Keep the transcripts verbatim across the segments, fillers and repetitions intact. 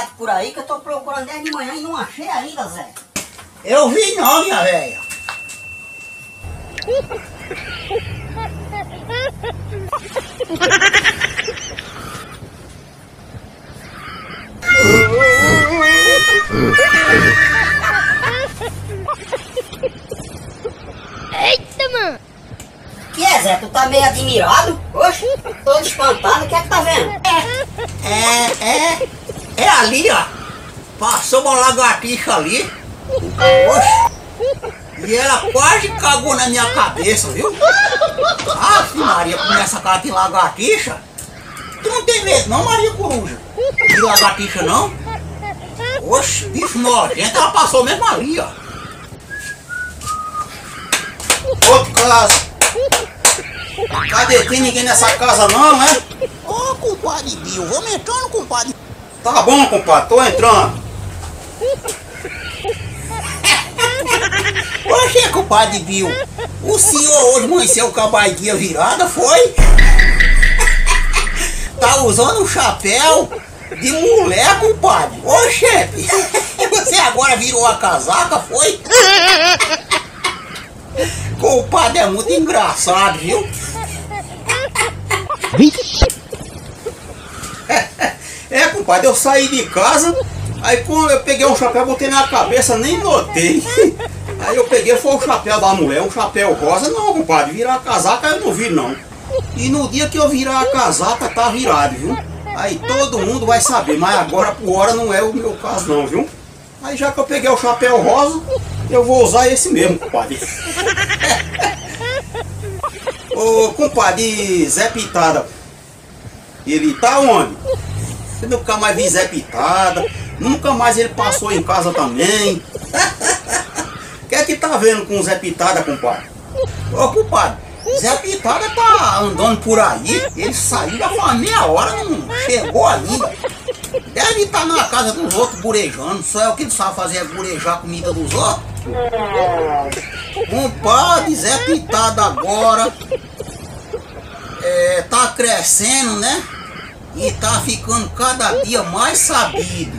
gato por aí que eu tô procurando desde de manhã e não achei ainda, Zé. Eu vi não, minha velha. Eita, mano! Que é, Zé? Tu tá meio admirado? Oxe, tô espantado, o que é que tá vendo? É, é, é ali, ó. Passou uma lagartixa ali. Oxe. E ela quase cagou na minha cabeça, viu? Ah, Maria, com essa cara de lagartixa. Tu não tem medo não, Maria Coruja? De lagartixa não? Oxe, bicho nojento, ela passou mesmo ali, ó. Outro caso. Cadê? Tem ninguém nessa casa não, né? Ô, oh, compadre Bill, vamos entrando, compadre. Tá bom, compadre, tô entrando. Oxe, compadre Bill, o senhor hoje amanheceu com a barriguinha virada, foi? Tá usando um chapéu de mulher, compadre. Ô, chefe, você agora virou a casaca, foi? Compadre, é muito engraçado, viu? É, compadre, eu saí de casa, aí quando eu peguei um chapéu, botei na cabeça, nem notei. Aí eu peguei, foi o chapéu da mulher, um chapéu rosa. Não, compadre, virar a casaca eu não vi não. E no dia que eu virar a casaca, tá virado, viu? Aí todo mundo vai saber, mas agora por hora não é o meu caso não, viu? Aí já que eu peguei o chapéu rosa, eu vou usar esse mesmo, compadre. Ô, compadre Zé Pitada, ele tá onde? Eu nunca mais vi Zé Pitada, nunca mais ele passou em casa também. O que é que tá vendo com o Zé Pitada, compadre? Ô, compadre, Zé Pitada tá andando por aí, ele saiu já faz meia hora, não chegou ainda. Deve estar na casa dos outros burejando, só é o que ele sabe fazer, é burejar a comida dos outros. Compadre, Zé Pitada agora é, tá crescendo, né? E tá ficando cada dia mais sabido.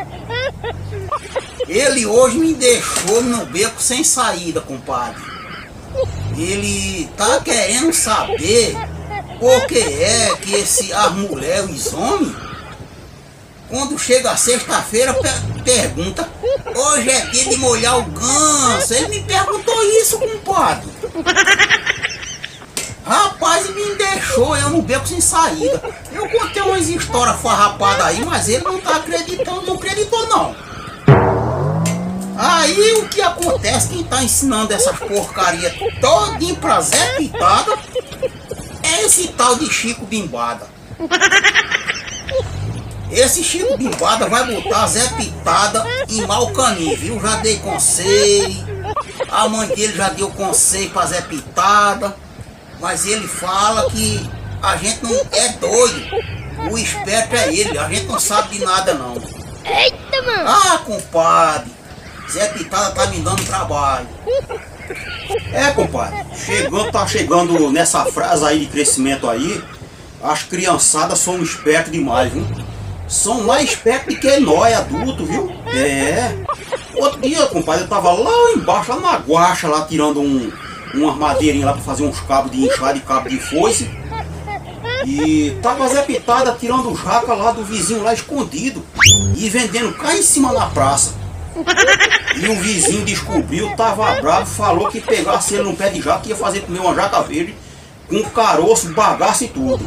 Ele hoje me deixou no beco sem saída, compadre. Ele tá querendo saber por que é que esse, as mulheres, os homens, quando chega a sexta-feira, per pergunta: hoje é dia de molhar o ganso. Ele me perguntou isso, compadre. Rapaz, me deixou eu no beco sem saída. Eu contei umas histórias farrapadas aí, mas ele não tá acreditando, não acreditou não. Aí o que acontece, quem tá ensinando essas porcarias todinho pra Zé Pitada é esse tal de Chico Bimbada. Esse Chico Bimbada vai botar Zé Pitada em mau caminho, viu? Já dei conselho, a mãe dele já deu conselho pra Zé Pitada, mas ele fala que a gente não é doido, o esperto é ele, a gente não sabe de nada não. Eita, mano! Ah, compadre, Zé Pitada tá me dando trabalho. É, compadre, chegando, tá chegando nessa frase aí de crescimento aí, as criançadas são espertas demais, viu? São mais espertos do que nós, adultos, viu? É. Outro dia, compadre, eu tava lá embaixo, lá na guacha, lá tirando um, umas madeirinhas lá pra fazer uns cabos de enxada e cabo de foice. E tava Zé Pitada tirando jaca lá do vizinho lá escondido e vendendo cá em cima na praça. E o vizinho descobriu, tava bravo, falou que pegasse ele no pé de jaca ia fazer comer uma jaca verde com caroço, bagaço e tudo.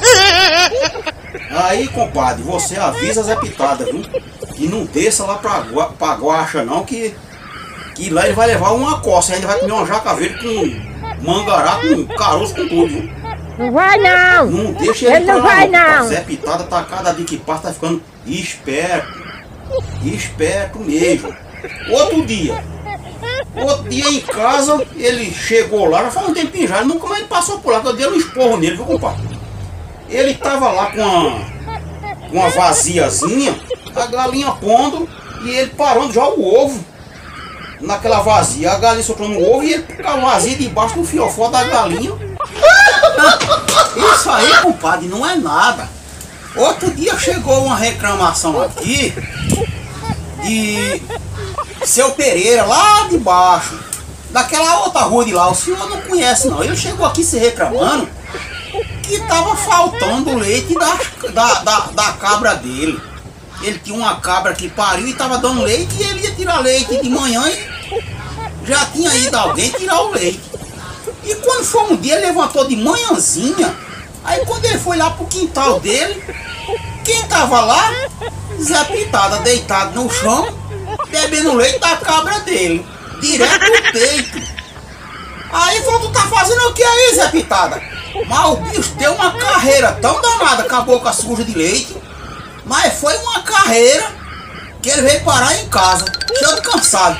Aí, compadre, você avisa Zé Pitada, viu? Que não desça lá pra, pra guacha não, que, que lá ele vai levar uma coça, ainda vai comer uma jaca verde com mangará, com caroço, com tudo, viu? Não vai não! Não deixa ele, ele não vai não! não. Zé Pitada tá cada dia que passa, tá ficando esperto. Esperto mesmo. Outro dia, outro dia em casa, ele chegou lá, já faz um tempinho já, ele nunca mais passou por lá, que eu dei um esporro nele, viu, compadre? Ele tava lá com uma, uma vaziazinha, a galinha pondo, e ele parando já o ovo naquela vazia. A galinha soltando o ovo e ele com a vazia debaixo do fiofó da galinha. Isso aí, compadre, não é nada. Outro dia chegou uma reclamação aqui de seu Pereira, lá de baixo, daquela outra rua de lá. O senhor não conhece não. Ele chegou aqui se reclamando que tava faltando leite da, da, da, da cabra dele. Ele tinha uma cabra que pariu e tava dando leite, e ele ia tirar leite de manhã e já tinha ido alguém tirar o leite. E quando foi um dia, ele levantou de manhãzinha. Aí quando ele foi lá pro quintal dele, quem tava lá? Zé Pitada, deitado no chão, bebendo leite da cabra dele, direto do peito. Aí falou: tu tá fazendo o que aí, Zé Pitada? Mas o bicho deu uma carreira tão danada com a boca suja de leite. Mas foi uma carreira que ele veio parar em casa, cheio de cansado.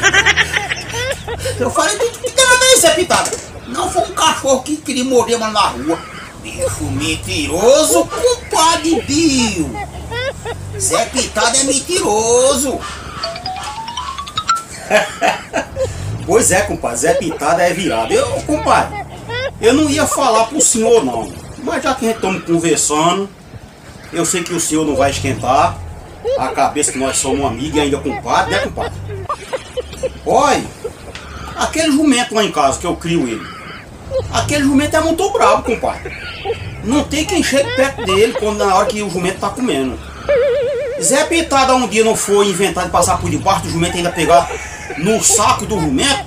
Eu falei: tu que tem nada aí, Zé Pitada? Não, foi um cachorro que queria morder mas na rua. Bicho mentiroso, compadre Dio. Zé Pitada é mentiroso. Pois é, compadre, Zé Pitada é virado. Eu, compadre, eu não ia falar pro senhor não, mas já que a gente estamos conversando, eu sei que o senhor não vai esquentar a cabeça que nós somos amigos e ainda compadre, né, compadre? Olha, aquele jumento lá em casa que eu crio ele, aquele jumento é muito bravo, compadre. Não tem quem chegue perto dele quando, na hora que o jumento tá comendo. Zé Pitada um dia não foi inventar de passar por debaixo do jumento e ainda pegar no saco do jumento?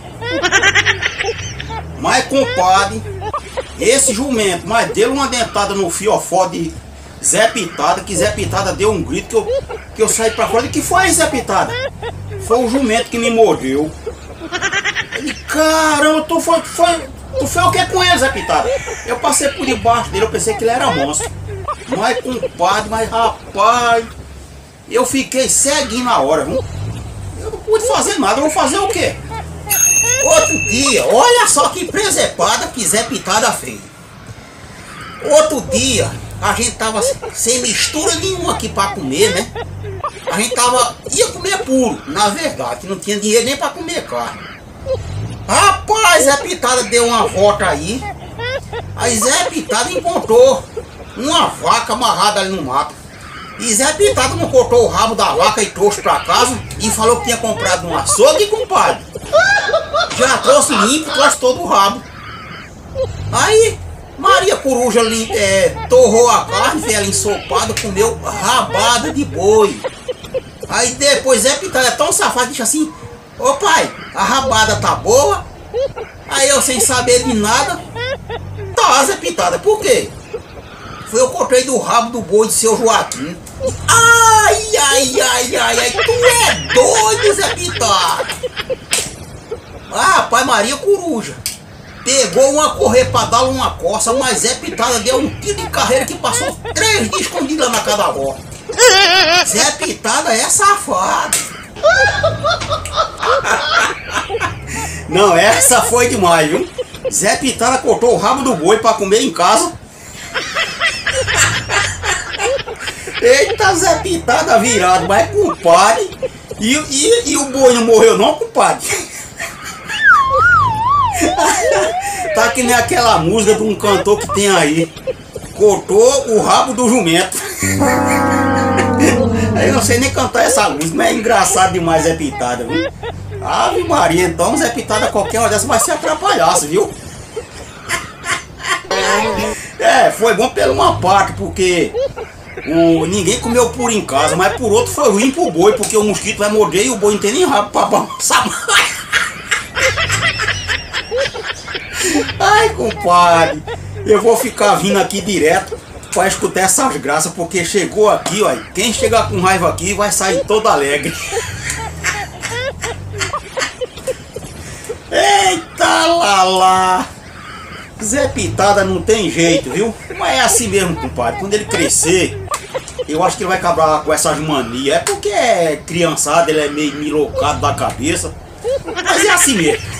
Mas, compadre, esse jumento, mas deu uma dentada no fiofó de Zé Pitada, que Zé Pitada deu um grito que eu, que eu saí pra fora. E que foi, Zé Pitada? Foi o jumento que me mordeu. Ele: caramba, tu foi, foi, tu foi o que com ele, Zé Pitada? Eu passei por debaixo dele, eu pensei que ele era monstro. Mas, compadre, mas rapaz, eu fiquei ceguinho na hora, viu? Eu não pude fazer nada, eu vou fazer o quê? Outro dia, olha só que presepada que Zé Pitada fez. Outro dia, a gente tava sem mistura nenhuma aqui pra comer, né? A gente tava, ia comer puro, na verdade, não tinha dinheiro nem pra comer carne. Rapaz, Zé Pitada deu uma volta aí. Aí Zé Pitada encontrou uma vaca amarrada ali no mato. E Zé Pitada não cortou o rabo da vaca e trouxe pra casa e falou que tinha comprado um açougue, compadre. Já trouxe limpo, trouxe todo o rabo. Aí Maria Coruja é, torrou a carne, fez ela ensopada, comeu rabada de boi. Aí depois Zé Pitada é tão safado, disse assim: ô pai, a rabada tá boa? Aí eu, sem saber de nada: tá, Zé Pitada, por quê? Foi eu cortei do rabo do boi de seu Joaquim. Ai, ai, ai, ai, ai, tu é doido, Zé Pitada. Ah, rapaz, Maria Coruja pegou uma correr pra dar uma coça, mas Zé Pitada deu um tiro de carreira que passou três dias escondido lá na casa da avó. Zé Pitada é safado. Não, essa foi demais, viu? Zé Pitada cortou o rabo do boi pra comer em casa. Eita, Zé Pitada virado, mas compadre. E, e, e o boi não morreu não, compadre? Tá que nem aquela música de um cantor que tem aí: cortou o rabo do jumento. Eu não sei nem cantar essa música, mas é engraçado demais Zé Pitada, viu? Ave Maria, então Zé Pitada qualquer hora dessa vai se atrapalhasse, viu? É, foi bom pela uma parte, porque o, ninguém comeu puro em casa, mas por outro foi ruim pro boi, porque o mosquito vai morder e o boi não tem nem rabo pra balançar mais. Ai, compadre, eu vou ficar vindo aqui direto pra escutar essas graças, porque chegou aqui, ó, quem chegar com raiva aqui vai sair todo alegre. Eita lá lá, Zé Pitada não tem jeito, viu? Mas é assim mesmo, compadre. Quando ele crescer, eu acho que ele vai acabar com essas manias. É porque é criançada, ele é meio milocado da cabeça. Mas é assim mesmo.